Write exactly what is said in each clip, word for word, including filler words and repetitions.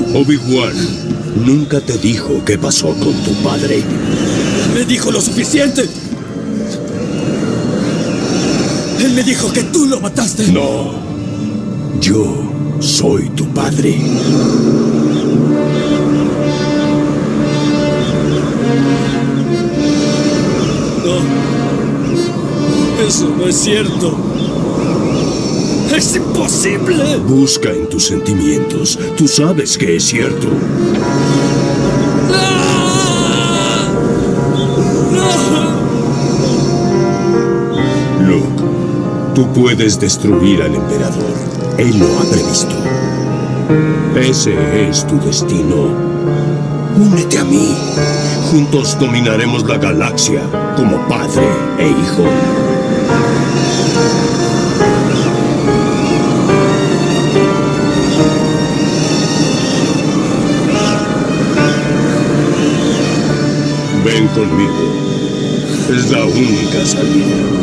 Obi-Wan nunca te dijo qué pasó con tu padre. Me dijo lo suficiente. Él me dijo que tú lo mataste. No. Yo soy tu padre. No. Eso no es cierto. ¡Es imposible! Busca en tus sentimientos. Tú sabes que es cierto. ¡Ah! ¡No! Luke, tú puedes destruir al emperador. Él lo ha previsto. Ese es tu destino. Únete a mí. Juntos dominaremos la galaxia como padre e hijo. Ven conmigo. Es la única salida.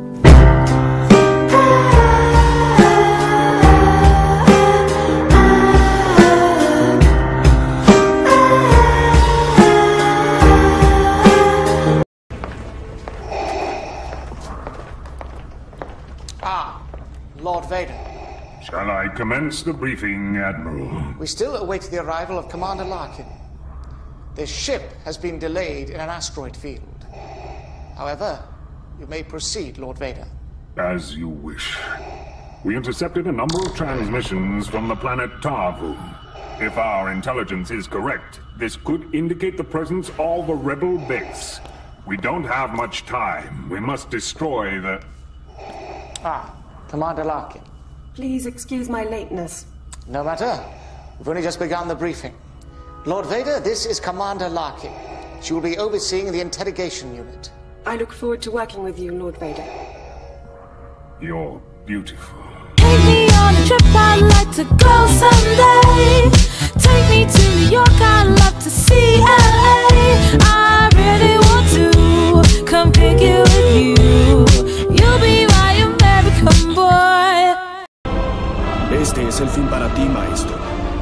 Ah, Lord Vader. Shall I commence the briefing, Admiral? We still await the arrival of Commander Larkin. This ship has been delayed in an asteroid field. However, you may proceed, Lord Vader. As you wish. We intercepted a number of transmissions from the planet Tarvu. If our intelligence is correct, this could indicate the presence of a rebel base. We don't have much time. We must destroy the... Ah, Commander Larkin. Please excuse my lateness. No matter. We've only just begun the briefing. Lord Vader, this is Commander Larkin. She will be overseeing the interrogation unit. I look forward to working with you, Lord Vader. You're beautiful. Take me on a trip, I'd like to go someday. Take me to New York, I'd love to see L A. I really want to come pick it with you. You'll be my American boy. Este es el fin para ti, maestro.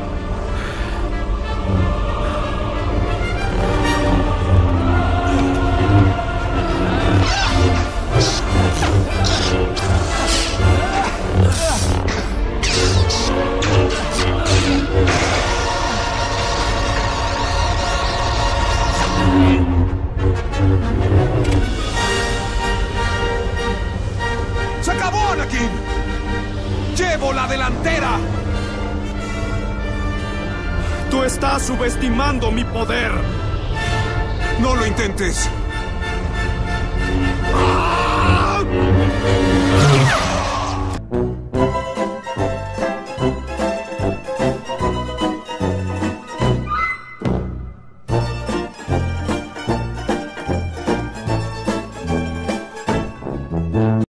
¡Se acabó, Anakin! ¡Llevo la delantera! Tú estás subestimando mi poder. No lo intentes.